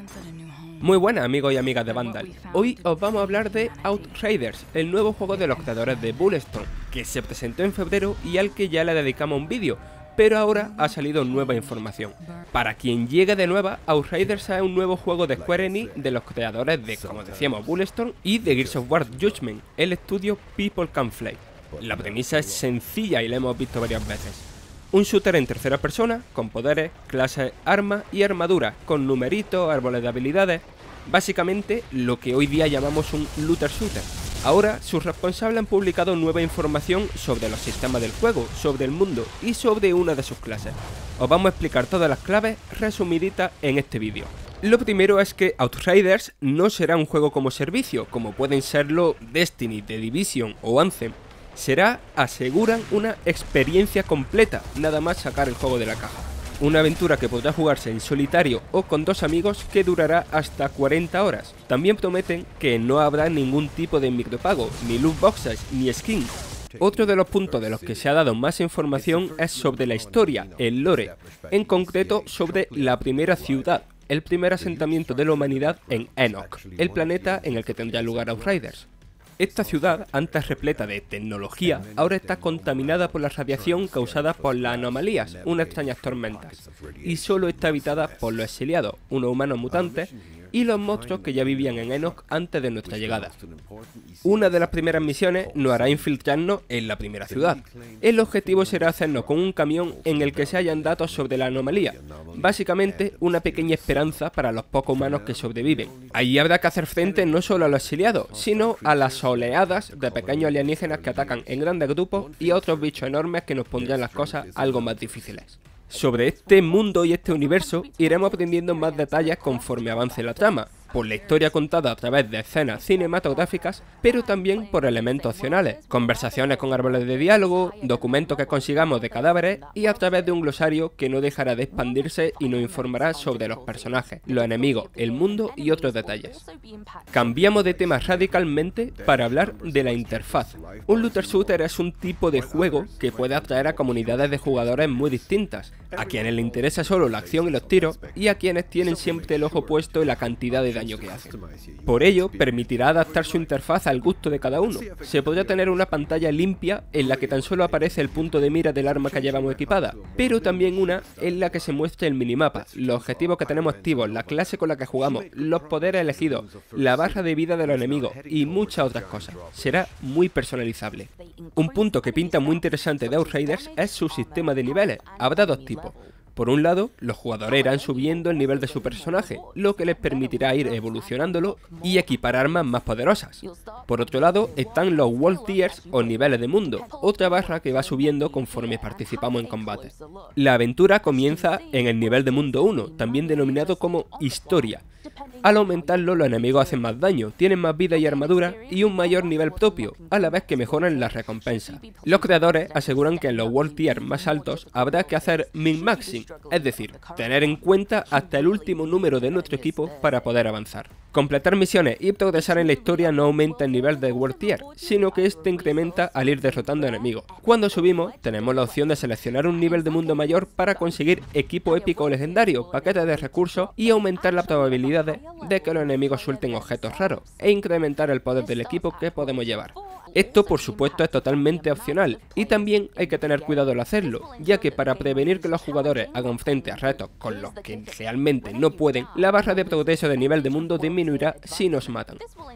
Muy buenas amigos y amigas de Vandal. Hoy os vamos a hablar de Outriders, el nuevo juego de los creadores de Bulletstorm, que se presentó en febrero y al que ya le dedicamos un vídeo, pero ahora ha salido nueva información. Para quien llegue de nueva, Outriders es un nuevo juego de Square Enix de los creadores de, como decíamos, Bulletstorm y de Gears of War Judgment, el estudio People Can Fly. La premisa es sencilla y la hemos visto varias veces. Un shooter en tercera persona, con poderes, clases, armas y armaduras, con numeritos, árboles de habilidades. Básicamente, lo que hoy día llamamos un looter shooter. Ahora, sus responsables han publicado nueva información sobre los sistemas del juego, sobre el mundo y sobre una de sus clases. Os vamos a explicar todas las claves resumiditas en este vídeo. Lo primero es que Outriders no será un juego como servicio, como pueden serlo Destiny, The Division o Anthem. Será, aseguran, una experiencia completa, nada más sacar el juego de la caja. Una aventura que podrá jugarse en solitario o con dos amigos que durará hasta 40 horas. También prometen que no habrá ningún tipo de micropago, ni loot boxes, ni skin. Otro de los puntos de los que se ha dado más información es sobre la historia, el lore, en concreto sobre la primera ciudad, el primer asentamiento de la humanidad en Enoch, el planeta en el que tendrá lugar Outriders. Esta ciudad, antes repleta de tecnología, ahora está contaminada por la radiación causada por las anomalías, unas extrañas tormentas, y solo está habitada por los exiliados, unos humanos mutantes, y los monstruos que ya vivían en Enoch antes de nuestra llegada. Una de las primeras misiones nos hará infiltrarnos en la primera ciudad. El objetivo será hacernos con un camión en el que se hallan datos sobre la anomalía, básicamente una pequeña esperanza para los pocos humanos que sobreviven. Allí habrá que hacer frente no solo a los exiliados, sino a las oleadas de pequeños alienígenas que atacan en grandes grupos y a otros bichos enormes que nos pondrán las cosas algo más difíciles. Sobre este mundo y este universo iremos aprendiendo más detalles conforme avance la trama, por la historia contada a través de escenas cinematográficas, pero también por elementos opcionales, conversaciones con árboles de diálogo, documentos que consigamos de cadáveres y a través de un glosario que no dejará de expandirse y nos informará sobre los personajes, los enemigos, el mundo y otros detalles. Cambiamos de tema radicalmente para hablar de la interfaz. Un looter shooter es un tipo de juego que puede atraer a comunidades de jugadores muy distintas, a quienes les interesa solo la acción y los tiros y a quienes tienen siempre el ojo puesto en la cantidad de daño que hace. Por ello, permitirá adaptar su interfaz al gusto de cada uno. Se podrá tener una pantalla limpia en la que tan solo aparece el punto de mira del arma que llevamos equipada, pero también una en la que se muestre el minimapa, los objetivos que tenemos activos, la clase con la que jugamos, los poderes elegidos, la barra de vida de los enemigos y muchas otras cosas. Será muy personalizable. Un punto que pinta muy interesante de Outriders es su sistema de niveles. Habrá dos tipos. Por un lado, los jugadores irán subiendo el nivel de su personaje, lo que les permitirá ir evolucionándolo y equipar armas más poderosas. Por otro lado, están los World Tiers o niveles de mundo, otra barra que va subiendo conforme participamos en combate. La aventura comienza en el nivel de mundo 1, también denominado como Historia. Al aumentarlo, los enemigos hacen más daño, tienen más vida y armadura y un mayor nivel propio, a la vez que mejoran las recompensas. Los creadores aseguran que en los World Tier más altos habrá que hacer min-maxing, es decir, tener en cuenta hasta el último número de nuestro equipo para poder avanzar. Completar misiones y progresar en la historia no aumenta el nivel de World Tier, sino que este incrementa al ir derrotando enemigos. Cuando subimos, tenemos la opción de seleccionar un nivel de mundo mayor para conseguir equipo épico o legendario, paquetes de recursos y aumentar la probabilidad de que los enemigos suelten objetos raros e incrementar el poder del equipo que podemos llevar. Esto por supuesto es totalmente opcional y también hay que tener cuidado al hacerlo, ya que para prevenir que los jugadores hagan frente a retos con los que realmente no pueden, la barra de progreso de nivel de mundo disminuirá si nos matan.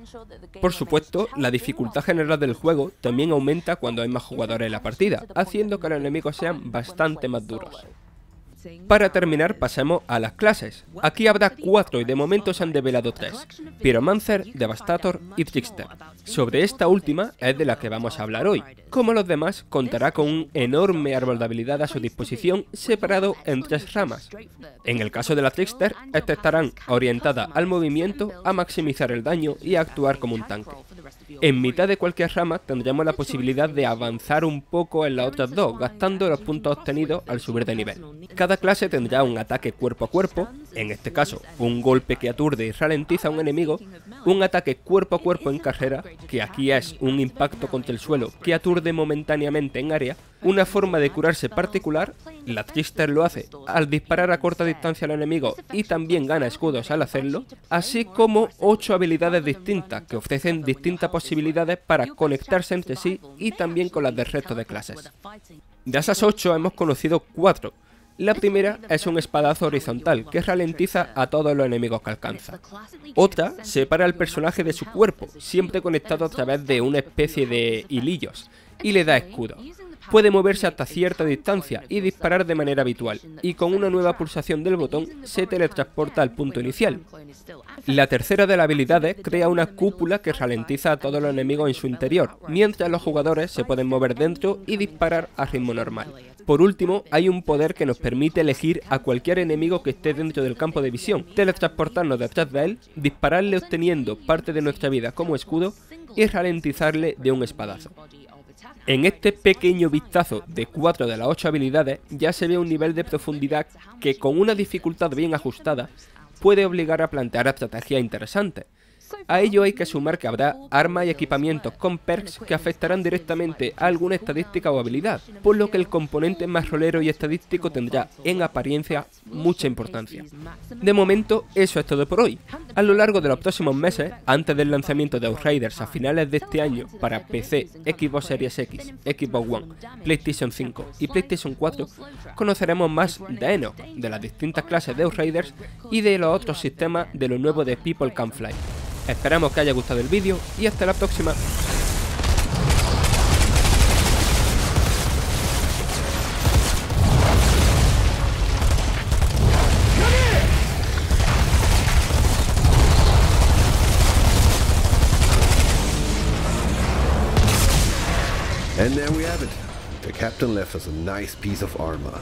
Por supuesto, la dificultad general del juego también aumenta cuando hay más jugadores en la partida, haciendo que los enemigos sean bastante más duros. Para terminar, pasemos a las clases. Aquí habrá 4 y de momento se han develado 3: Pyromancer, Devastator y Trickster. Sobre esta última es de la que vamos a hablar hoy. Como los demás, contará con un enorme árbol de habilidad a su disposición separado en 3 ramas. En el caso de la Trickster, estas estarán orientadas al movimiento, a maximizar el daño y a actuar como un tanque. En mitad de cualquier rama tendremos la posibilidad de avanzar un poco en las otras dos, gastando los puntos obtenidos al subir de nivel. Cada clase tendrá un ataque cuerpo a cuerpo, en este caso un golpe que aturde y ralentiza a un enemigo, enemigo, un ataque cuerpo a cuerpo en carrera, que aquí es un impacto contra el suelo que aturde momentáneamente en área, una forma de curarse particular, la Trickster lo hace al disparar a corta distancia al enemigo y también gana escudos al hacerlo, así como 8 habilidades distintas que ofrecen distintas posibilidades para conectarse entre sí y también con las del resto de clases. De esas 8 hemos conocido 4. La primera es un espadazo horizontal que ralentiza a todos los enemigos que alcanza. Otra separa al personaje de su cuerpo, siempre conectado a través de una especie de hilillos, y le da escudo. Puede moverse hasta cierta distancia y disparar de manera habitual, y con una nueva pulsación del botón se teletransporta al punto inicial. La tercera de las habilidades crea una cúpula que ralentiza a todos los enemigos en su interior, mientras los jugadores se pueden mover dentro y disparar a ritmo normal. Por último, hay un poder que nos permite elegir a cualquier enemigo que esté dentro del campo de visión, teletransportarnos detrás de él, dispararle obteniendo parte de nuestra vida como escudo y ralentizarle de un espadazo. En este pequeño vistazo de 4 de las 8 habilidades ya se ve un nivel de profundidad que con una dificultad bien ajustada puede obligar a plantear estrategias interesantes. A ello hay que sumar que habrá armas y equipamientos con perks que afectarán directamente a alguna estadística o habilidad, por lo que el componente más rolero y estadístico tendrá, en apariencia, mucha importancia. De momento, eso es todo por hoy. A lo largo de los próximos meses, antes del lanzamiento de Outriders a finales de este año para PC, Xbox Series X, Xbox One, PlayStation 5 y PlayStation 4, conoceremos más de Enoch, de las distintas clases de Outriders y de los otros sistemas de lo nuevo de People Can Fly. Esperamos que haya gustado el vídeo y hasta la próxima. And there we have it. The captain left us a nice piece of armor.